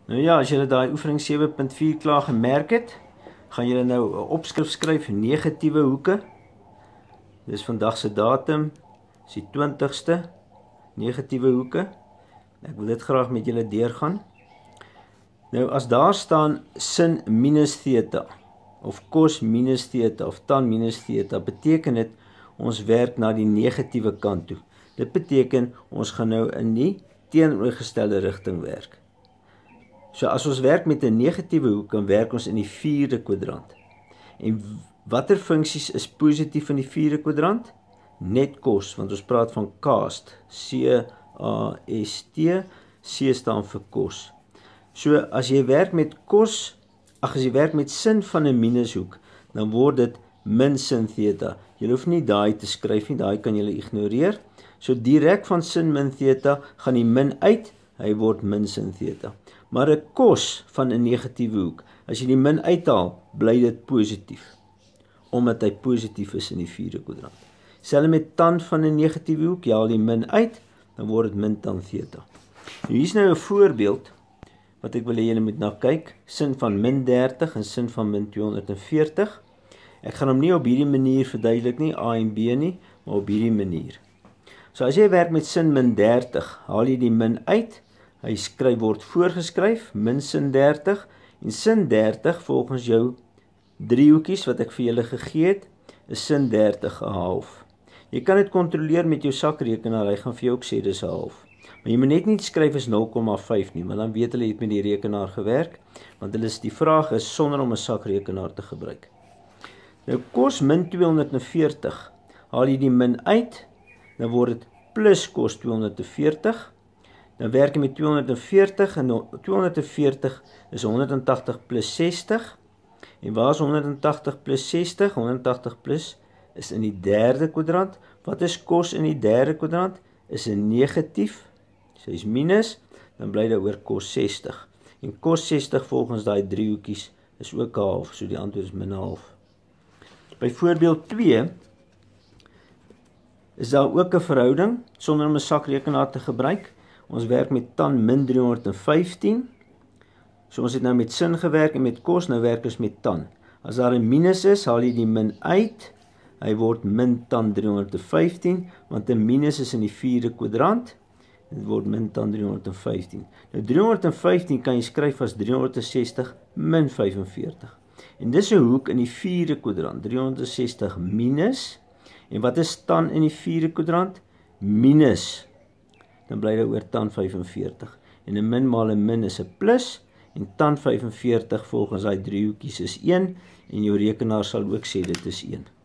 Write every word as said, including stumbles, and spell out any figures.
Nou ja, as julle daai oefening sewe punt vier klaar gemerk het, gaan julle nou 'n opskrif skryf, negatiewe hoeke. Dis vandag se datum, is die twintigste, negatiewe hoeke. Ek wil dit graag met julle deurgaan. Nou, as daar staan sin minus theta, of cos minus theta, of tan minus theta, beteken dit, ons werk na die negatiewe kant toe. Dit beteken, ons gaan nou in die teenoorgestelde rigting werk. So as ons werk met 'n negatiewe hoek, dan werk ons in die vierde kwadrant. En watter funksies is positief in die vierde kwadrant? Net cos, want ons praat van cast, C A S T, C staan vir cos. So as jy werk met cos, ag as jy werk met sin van 'n minushoek, dan word dit min sin theta. Jy hoef nie daai te skryf nie, daai kan jy ignoreer. So direk van sin min theta gaan die min uit, hy word min sin theta. Maar 'n cos van 'n negatiewe hoek, as jy die min uithaal, bly dit positief, omdat hy positief is in die vierde kwadrant. Selfs met tan van 'n negatiewe hoek, jy haal die min uit, dan word dit min tan theta. Nou hier is nou 'n voorbeeld wat ek wil hê julle moet na kyk, sin van min dertig en sin van min tweehonderdveertig. Ek gaan hom nie op hierdie manier verduidelik nie, A en B nie, maar op hierdie manier. So as jy werk met sin min dertig, haal jy die min uit, hy skryf word voorgeskryf, min sin dertig, en sin dertig volgens jou driehoekies wat ek vir julle gegee het, is sin dertig 'n half. Jy kan dit kontroleer met jou sakrekenaar, hy gaan vir jou ook sê dis 'n half. Maar jy moet net nie skryf as nul komma vyf nie, want dan weet hulle het met die rekenaar gewerk, want hulle is die vraag is sonder om 'n sakrekenaar te gebruik. Nou cos min tweehonderdveertig, haal jy die min uit, dan word dit plus cos tweehonderdveertig, dan werk jy met tweehonderdveertig, en tweehonderdveertig is honderdtagtig plus sestig, en waar is honderdtagtig plus sestig? honderdtagtig plus is in die derde kwadrant. Wat is cos in die derde kwadrant? Is 'n negatief, so is minus, dan bly daar oor cos sestig. En cos sestig volgens daai drie hoekies is ook 'n half, so die antwoord is min 'n half. By voorbeeld twee is daar ook 'n verhouding sonder om 'n sakrekenaar te gebruik. Ons werk met tan min driehonderdvyftien. So ons het nou met sin gewerk en met cos, nou werk ons met tan. As daar 'n minus is, haal jy die min uit. Hy word min tan driehonderdvyftien, want 'n minus is in die vierde kwadrant. Dit word min tan driehonderdvyftien. Nou driehonderdvyftien kan jy skryf as driehonderdsestig min vyfenveertig. En dis 'n hoek in die vierde kwadrant, driehonderdsestig minus, en wat is tan in die vierde kwadrant? Minus, dan bly daar oor tan vyfenveertig. En 'n min maal 'n min is 'n plus, en tan vyfenveertig volgens daai drie hoekies is een, en jou rekenaar sal ook sê dit is een.